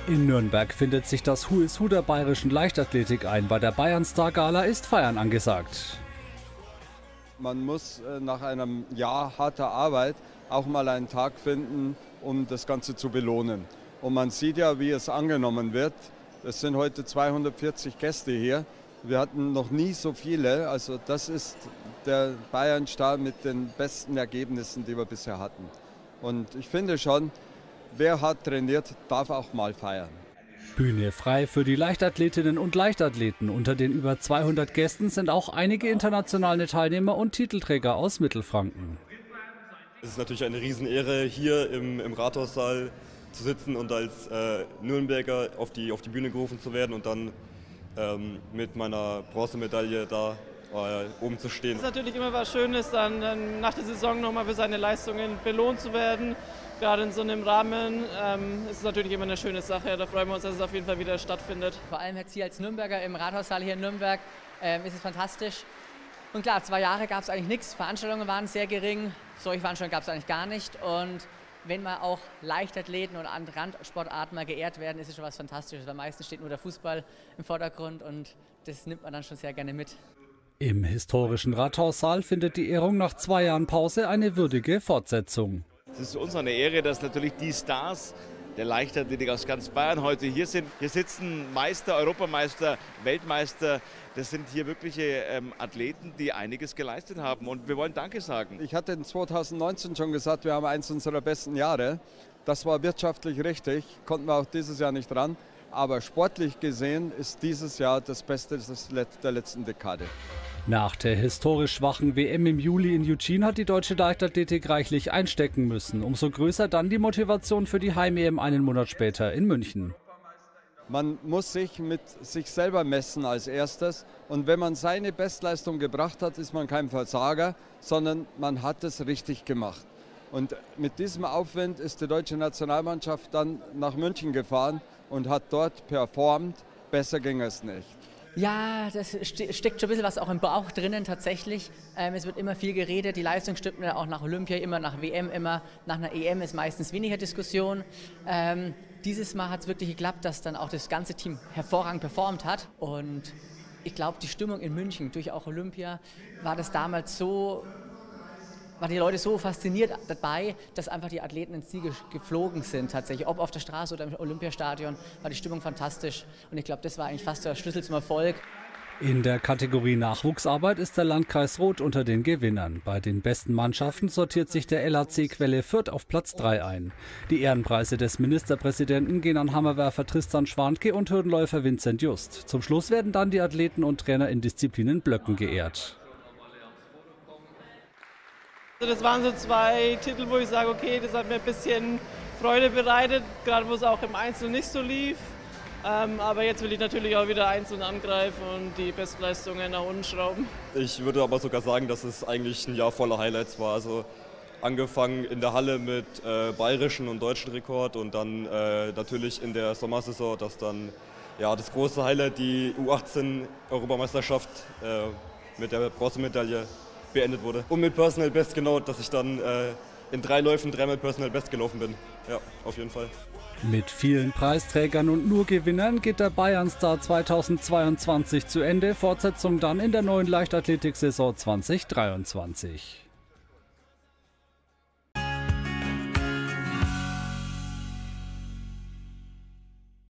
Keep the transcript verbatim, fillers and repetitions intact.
In Nürnberg findet sich das Who is Who der bayerischen Leichtathletik ein. Bei der Bayern Star Gala ist Feiern angesagt. Man muss nach einem Jahr harter Arbeit auch mal einen Tag finden, um das Ganze zu belohnen. Und man sieht ja, wie es angenommen wird. Es sind heute zweihundertvierzig Gäste hier. Wir hatten noch nie so viele. Also das ist der Bayern Star mit den besten Ergebnissen, die wir bisher hatten. Und ich finde schon, wer hart trainiert, darf auch mal feiern. Bühne frei für die Leichtathletinnen und Leichtathleten. Unter den über zweihundert Gästen sind auch einige internationale Teilnehmer und Titelträger aus Mittelfranken. Es ist natürlich eine Riesenehre, hier im, im Rathaussaal zu sitzen und als äh, Nürnberger auf die, auf die Bühne gerufen zu werden und dann ähm, mit meiner Bronzemedaille da äh, oben zu stehen. Es ist natürlich immer was Schönes, dann, dann nach der Saison nochmal für seine Leistungen belohnt zu werden. Gerade in so einem Rahmen ähm, ist es natürlich immer eine schöne Sache. Da freuen wir uns, dass es auf jeden Fall wieder stattfindet. Vor allem jetzt hier als Nürnberger im Rathaussaal hier in Nürnberg ähm, ist es fantastisch. Und klar, zwei Jahre gab es eigentlich nichts. Veranstaltungen waren sehr gering. Solche Veranstaltungen gab es eigentlich gar nicht. Und wenn mal auch Leichtathleten und andere Randsportarten mal geehrt werden, ist es schon was Fantastisches. Weil meistens steht nur der Fußball im Vordergrund und das nimmt man dann schon sehr gerne mit. Im historischen Rathaussaal findet die Ehrung nach zwei Jahren Pause eine würdige Fortsetzung. Es ist uns eine Ehre, dass natürlich die Stars der Leichtathletik aus ganz Bayern heute hier sind. Hier sitzen Meister, Europameister, Weltmeister. Das sind hier wirkliche ähm, Athleten, die einiges geleistet haben. Und wir wollen Danke sagen. Ich hatte in zweitausendneunzehn schon gesagt, wir haben eins unserer besten Jahre. Das war wirtschaftlich richtig, konnten wir auch dieses Jahr nicht dran. Aber sportlich gesehen ist dieses Jahr das Beste der letzten Dekade. Nach der historisch schwachen W M im Juli in Eugene hat die deutsche Leichtathletik reichlich einstecken müssen. Umso größer dann die Motivation für die Heim-E M einen Monat später in München. Man muss sich mit sich selber messen als erstes. Und wenn man seine Bestleistung gebracht hat, ist man kein Versager, sondern man hat es richtig gemacht. Und mit diesem Aufwind ist die deutsche Nationalmannschaft dann nach München gefahren und hat dort performt. Besser ging es nicht. Ja, das steckt schon ein bisschen was auch im Bauch drinnen tatsächlich. Ähm, es wird immer viel geredet, die Leistung stimmt auch nach Olympia, immer nach W M, immer nach einer E M ist meistens weniger Diskussion. Ähm, dieses Mal hat es wirklich geklappt, dass dann auch das ganze Team hervorragend performt hat. Und ich glaube, die Stimmung in München durch auch Olympia war das damals so... waren die Leute so fasziniert dabei, dass einfach die Athleten ins Ziel geflogen sind tatsächlich. Ob auf der Straße oder im Olympiastadion war die Stimmung fantastisch. Und ich glaube, das war eigentlich fast der Schlüssel zum Erfolg. In der Kategorie Nachwuchsarbeit ist der Landkreis Roth unter den Gewinnern. Bei den besten Mannschaften sortiert sich der L A C Quelle Fürth auf Platz drei ein. Die Ehrenpreise des Ministerpräsidenten gehen an Hammerwerfer Tristan Schwantke und Hürdenläufer Vincent Just. Zum Schluss werden dann die Athleten und Trainer in Disziplinen Blöcken geehrt. Das waren so zwei Titel, wo ich sage, okay, das hat mir ein bisschen Freude bereitet, gerade wo es auch im Einzel nicht so lief. Ähm, aber jetzt will ich natürlich auch wieder einzeln angreifen und die Bestleistungen nach unten schrauben. Ich würde aber sogar sagen, dass es eigentlich ein Jahr voller Highlights war. Also angefangen in der Halle mit äh, bayerischen und deutschen Rekord und dann äh, natürlich in der Sommersaison, dass dann ja, das große Highlight, die U achtzehn Europameisterschaft äh, mit der Bronzemedaille beendet wurde. Und mit Personal Best genau, dass ich dann äh, in drei Läufen dreimal Personal Best gelaufen bin. Ja, auf jeden Fall. Mit vielen Preisträgern und nur Gewinnern geht der Bayern Star zweitausendzweiundzwanzig zu Ende. Fortsetzung dann in der neuen Leichtathletik-Saison zweitausenddreiundzwanzig.